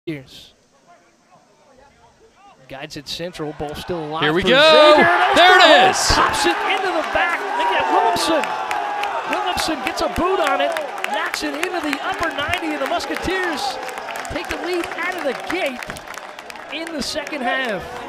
Years. Guides it central, ball still alive. Here we go. There it is. Pops it into the back. Look at Willumsen. Willumsen gets a boot on it, knocks it into the upper 90, and the Musketeers take the lead out of the gate in the second half.